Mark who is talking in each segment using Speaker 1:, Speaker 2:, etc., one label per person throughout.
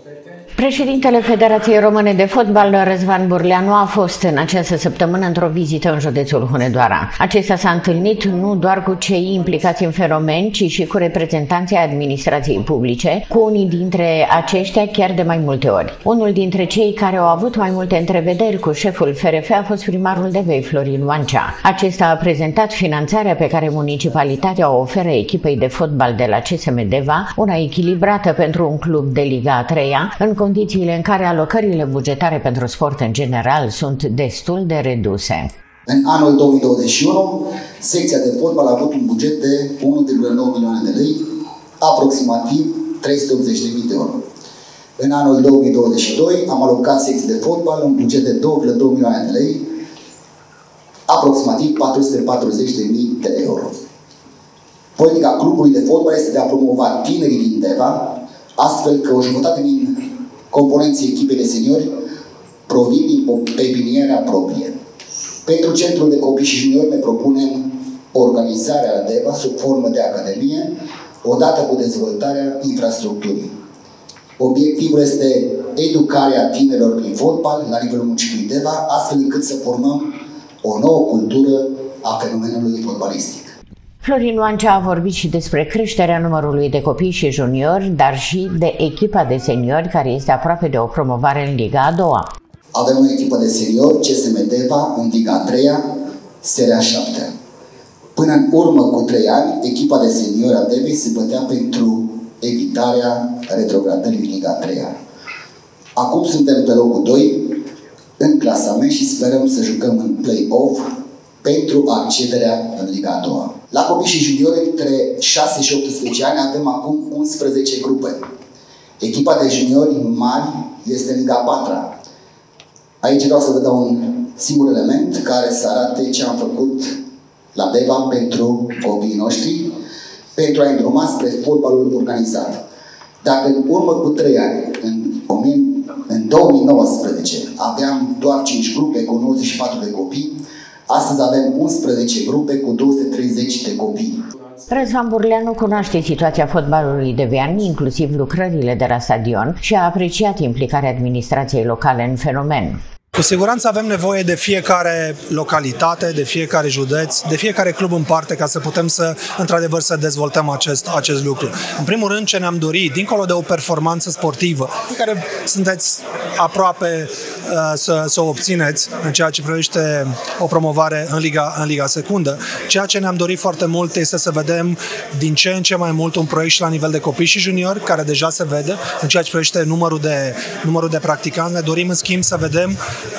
Speaker 1: Președintele Federației Române de Fotbal, Răzvan Burleanu, a fost în această săptămână într-o vizită în județul Hunedoara. Acesta s-a întâlnit nu doar cu cei implicați în fenomen, ci și cu reprezentanții administrației publice, cu unii dintre aceștia chiar de mai multe ori. Unul dintre cei care au avut mai multe întrevederi cu șeful FRF a fost primarul Devei, Florin Oancea. Acesta a prezentat finanțarea pe care municipalitatea o oferă echipei de fotbal de la CSM Deva, una echilibrată pentru un club de Liga a 3-a, în condițiile în care alocările bugetare pentru sport în general sunt destul de reduse.
Speaker 2: În anul 2021, secția de fotbal a avut un buget de 1,9 milioane de lei, aproximativ 380.000 de euro. În anul 2022 am alocat secții de fotbal un buget de 2,2 milioane de lei, aproximativ 440.000 de euro. Politica clubului de fotbal este de a promova tinerii din Deva, astfel că o jumătate din componenții echipei de seniori provin din pepinierea proprie. Pentru Centrul de Copii și Juniori ne propunem organizarea la Deva sub formă de academie, odată cu dezvoltarea infrastructurii. Obiectivul este educarea tinerilor prin fotbal la nivelul municipiului Deva, astfel încât să formăm o nouă cultură a fenomenului fotbalistic.
Speaker 1: Florin Oancea a vorbit și despre creșterea numărului de copii și juniori, dar și de echipa de seniori, care este aproape de o promovare în Liga a 2-a.
Speaker 2: Avem o echipă de seniori, CSM Deva, în Liga a 3-a, seria 7. Până în urmă cu 3 ani, echipa de seniori a Devei se bătea pentru evitarea retrogradării în Liga a 3-a. Acum suntem pe locul 2 în clasament și sperăm să jucăm în play-off pentru accederea în Liga a 2-a. La copii și juniori între 6 și 18 ani avem acum 11 grupe. Echipa de juniori mari este în Liga a 4-a. Aici vreau să vă dau un singur element care să arate ce am făcut la Deva pentru copiii noștri, pentru a îndruma spre fotbalul organizat. Dacă în urmă cu 3 ani, în 2019, aveam doar 5 grupe cu 94 de copii, astăzi avem 11 grupe cu 230 de copii.
Speaker 1: Răzvan Burleanu cunoaște situația fotbalului devean, inclusiv lucrările de la stadion, și a apreciat implicarea administrației locale în fenomen.
Speaker 3: Cu siguranță avem nevoie de fiecare localitate, de fiecare județ, de fiecare club în parte ca să putem într-adevăr, să dezvoltăm acest lucru. În primul rând, ce ne-am dorit, dincolo de o performanță sportivă, pe care sunteți aproape să o obțineți în ceea ce privește o promovare în Liga Secundă, ceea ce ne-am dorit foarte mult este să vedem din ce în ce mai mult un proiect și la nivel de copii și juniori, care deja se vede în ceea ce privește numărul de practicanți. Ne dorim, în schimb, să vedem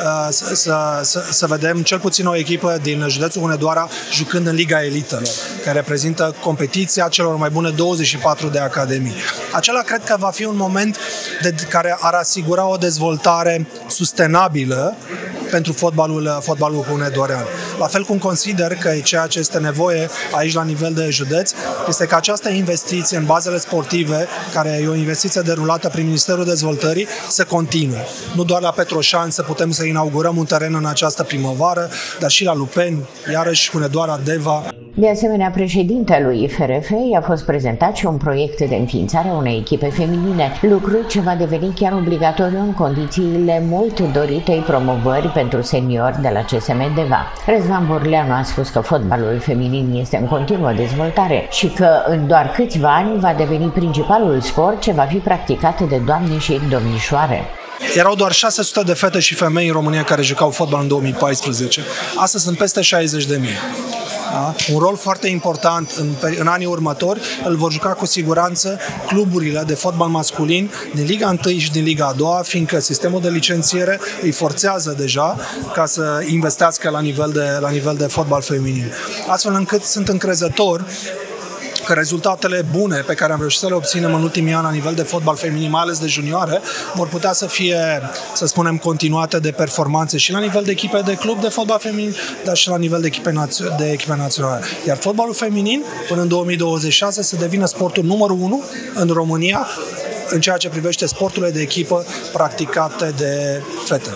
Speaker 3: să vedem cel puțin o echipă din județul Hunedoara jucând în Liga Elitelor, care reprezintă competiția celor mai bune 24 de academii. Acela cred că va fi un moment care ar asigura o dezvoltare sustenabilă pentru fotbalul hunedorean. La fel cum consider că ceea ce este nevoie aici la nivel de județ este că această investiție în bazele sportive, care e o investiție derulată prin Ministerul Dezvoltării, să continue. Nu doar la Petroșani să putem să inaugurăm un teren în această primăvară, dar și la Lupeni, iarăși Hunedoara, Deva.
Speaker 1: De asemenea, președintelui FRF i-a fost prezentat și un proiect de înființare a unei echipe feminine, lucru ce va deveni chiar obligatoriu în condițiile mult doritei promovări pentru seniori de la CSM Deva. Răzvan Burleanu a spus că fotbalul feminin este în continuă dezvoltare și că în doar câțiva ani va deveni principalul sport ce va fi practicat de doamne și domnișoare.
Speaker 3: Erau doar 600 de fete și femei în România care jucau fotbal în 2014. Astăzi sunt peste 60.000. Da? Un rol foarte important în anii următori îl vor juca cu siguranță cluburile de fotbal masculin din Liga 1 și din Liga a 2-a, fiindcă sistemul de licențiere îi forțează deja ca să investească la nivel de fotbal feminin. Astfel încât sunt încrezător că rezultatele bune pe care am reușit să le obținem în ultimii ani la nivel de fotbal feminin, mai ales de junioare, vor putea să fie, să spunem, continuate de performanțe și la nivel de echipe de club de fotbal feminin, dar și la nivel de echipe naționale. Iar fotbalul feminin, până în 2026, să devină sportul numărul 1 în România în ceea ce privește sporturile de echipă practicate de fete.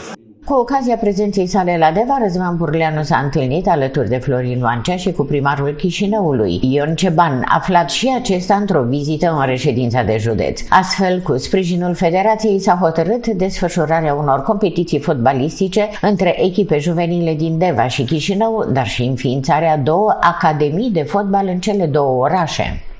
Speaker 1: Cu ocazia prezenței sale la Deva, Răzvan Burleanu s-a întâlnit alături de Florin Oancea și cu primarul Chișinăului, Ion Ceban, aflat și acesta într-o vizită în reședința de județ. Astfel, cu sprijinul Federației, s-a hotărât desfășurarea unor competiții fotbalistice între echipe juvenile din Deva și Chișinău, dar și înființarea 2 academii de fotbal în cele 2 orașe.